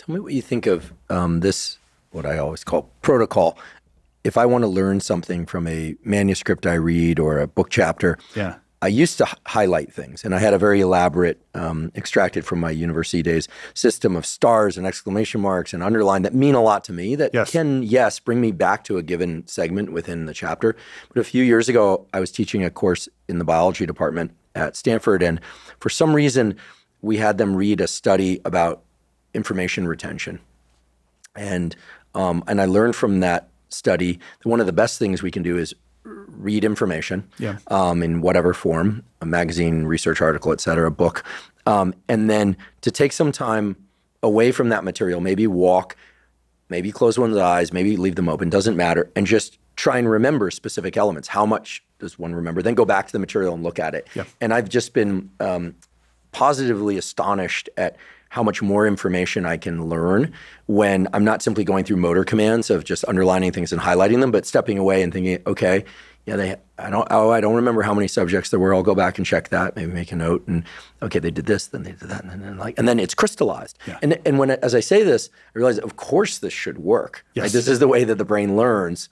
Tell me what you think of this, what I always call protocol. If I want to learn something from a manuscript I read or a book chapter, I used to highlight things, and I had a very elaborate, extracted from my university days, system of stars and exclamation marks and underline that mean a lot to me that can, bring me back to a given segment within the chapter. But a few years ago, I was teaching a course in the biology department at Stanford, and for some reason, we had them read a study about information retention. And I learned from that study that one of the best things we can do is read information in whatever form, a magazine, research article, et cetera, a book, and then to take some time away from that material, maybe walk, maybe close one's eyes, maybe leave them open, doesn't matter, and just try and remember specific elements. How much does one remember? Then go back to the material and look at it. And I've just been positively astonished at how much more information I can learn when I'm not simply going through motor commands of just underlining things and highlighting them, but stepping away and thinking, okay, I don't remember how many subjects there were. I'll go back and check that, maybe make a note, and okay, they did this, then they did that, and then it's crystallized. And when as I say this, I realize, of course, this should work. Right? This is the way that the brain learns,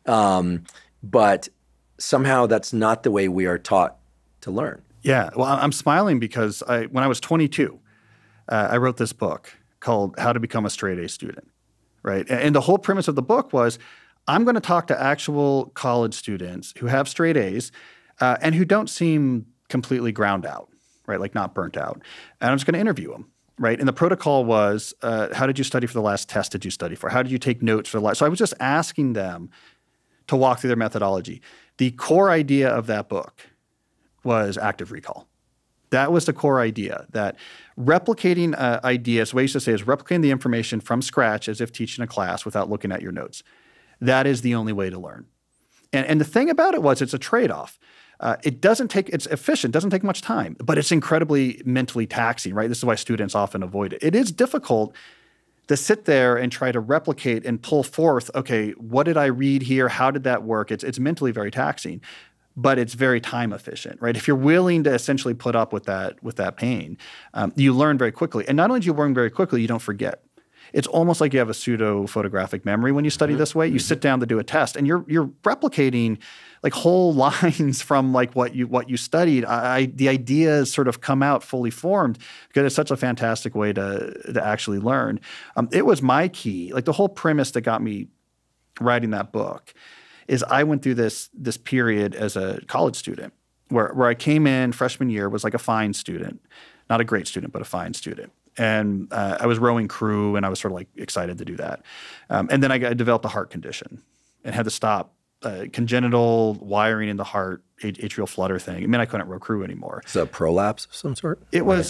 but somehow that's not the way we are taught to learn. Yeah, well, I'm smiling because when I was 22. I wrote this book called How to Become a Straight A Student, right? And the whole premise of the book was I'm going to talk to actual college students who have straight A's and who don't seem completely ground out, right? Like not burnt out. And I'm just going to interview them, right? And the protocol was, how did you study for the last test did you study for? How did you take notes for the last? So I was just asking them to walk through their methodology. The core idea of that book was active recall. That was the core idea, that replicating ideas, the way I used to say is replicating the information from scratch as if teaching a class without looking at your notes. That is the only way to learn. And the thing about it was it's a trade-off. It's efficient, doesn't take much time, but it's incredibly mentally taxing, right? This is why students often avoid it. It is difficult to sit there and try to replicate and pull forth, okay, what did I read here? How did that work? It's mentally very taxing. But it's very time efficient, right? If you're willing to essentially put up with that pain, you learn very quickly. And not only do you learn very quickly, you don't forget. It's almost like you have a pseudo photographic memory when you study this way. You sit down to do a test, and you're replicating like whole lines from like what you studied. The ideas sort of come out fully formed because it's such a fantastic way to actually learn. It was my key, like the whole premise that got me writing that book. Is I went through this period as a college student where I came in freshman year, was like a fine student, not a great student, but a fine student. And I was rowing crew, and I was sort of like excited to do that. And then I developed a heart condition and had to stop. Congenital wiring in the heart, atrial flutter thing. I mean, I couldn't row crew anymore. Is that a prolapse of some sort? It was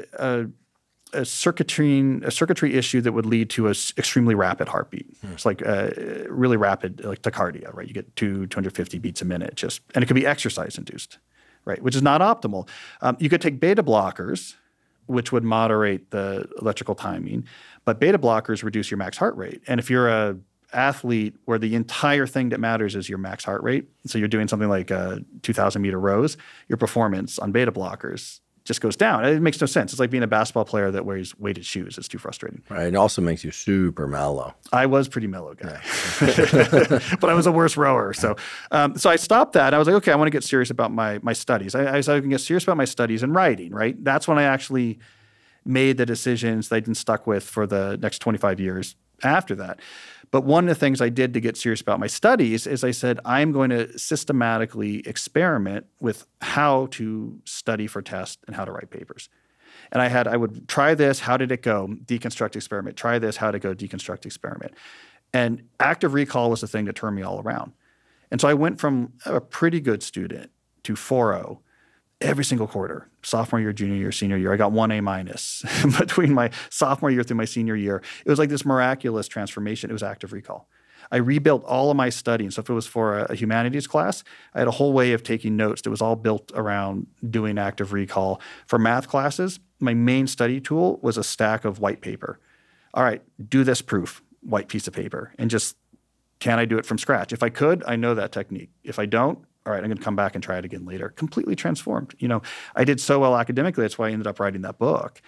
a circuitry issue that would lead to an extremely rapid heartbeat. It's like really rapid, like tachycardia, right? You get 250 beats a minute, and it could be exercise induced, right? Which is not optimal. You could take beta blockers, which would moderate the electrical timing, but beta blockers reduce your max heart rate. And if you're a athlete where the entire thing that matters is your max heart rate, so you're doing something like 2,000 meter rows, your performance on beta blockers just goes down. It makes no sense. It's like being a basketball player that wears weighted shoes. It's too frustrating. Right. It also makes you super mellow. I was pretty mellow guy, but I was a worse rower. So I stopped that. I was like, okay, I want to get serious about my studies. I can get serious about my studies and writing, right? That's when I actually made the decisions that I've been stuck with for the next 25 years after that. But one of the things I did to get serious about my studies is I said, I'm going to systematically experiment with how to study for tests and how to write papers. And I would try this, how did it go? Deconstruct experiment. Try this, how did it go? Deconstruct experiment. And active recall was the thing that turned me all around. And so I went from a pretty good student to 4.0 every single quarter, sophomore year, junior year, senior year. I got 1 A- between my sophomore year through my senior year. It was like this miraculous transformation. It was active recall. I rebuilt all of my studying. So if it was for a humanities class, I had a whole way of taking notes that was all built around doing active recall. For math classes, my main study tool was a stack of white paper. All right, do this proof, white piece of paper, and just, can I do it from scratch? If I could, I know that technique. If I don't, all right, I'm going to come back and try it again later. Completely transformed. I did so well academically. That's why I ended up writing that book.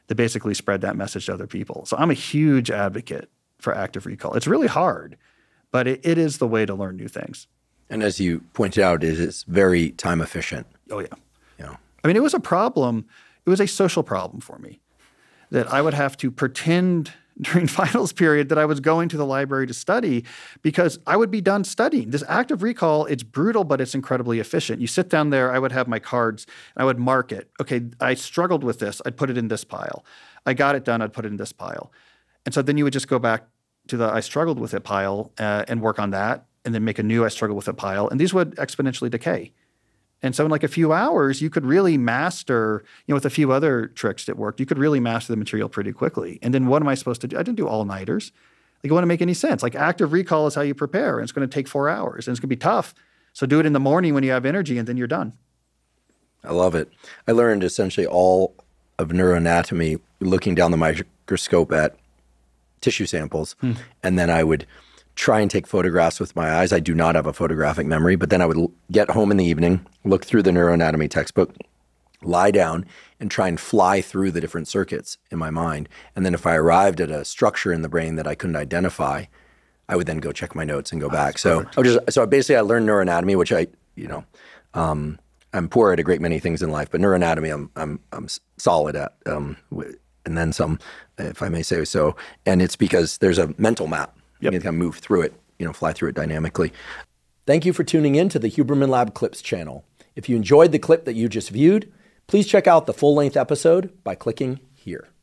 that basically spread that message to other people. So I'm a huge advocate for active recall. It's really hard, but it is the way to learn new things. And as you pointed out, it is very time efficient. Oh, yeah. I mean, it was a problem. It was a social problem for me that I would have to pretend during finals period that I was going to the library to study because I would be done studying. This active recall, it's brutal, but it's incredibly efficient. You sit down there, I would have my cards, and I would mark it. Okay, I struggled with this. I'd put it in this pile. I got it done. I'd put it in this pile. And so then you would just go back to the I struggled with it pile and work on that, and then make a new I struggled with it pile. And these would exponentially decay. And so in like a few hours, you could really master, with a few other tricks that worked, you could really master the material pretty quickly. And then what am I supposed to do? I didn't do all-nighters. Like, it wouldn't make any sense. Like, active recall is how you prepare, and it's going to take 4 hours, and it's going to be tough. So do it in the morning when you have energy, and then you're done. I love it. I learned essentially all of neuroanatomy looking down the microscope at tissue samples, and then I would try and take photographs with my eyes. I do not have a photographic memory, but then I would get home in the evening, look through the neuroanatomy textbook, lie down, and try and fly through the different circuits in my mind. And then if I arrived at a structure in the brain that I couldn't identify, I would then go check my notes and go back. So basically I learned neuroanatomy, which I'm poor at a great many things in life, but neuroanatomy I'm solid at, and then some, if I may say so. And it's because there's a mental map. You can kind of move through it, fly through it dynamically. Thank you for tuning in to the Huberman Lab Clips channel. If you enjoyed the clip that you just viewed, please check out the full-length episode by clicking here.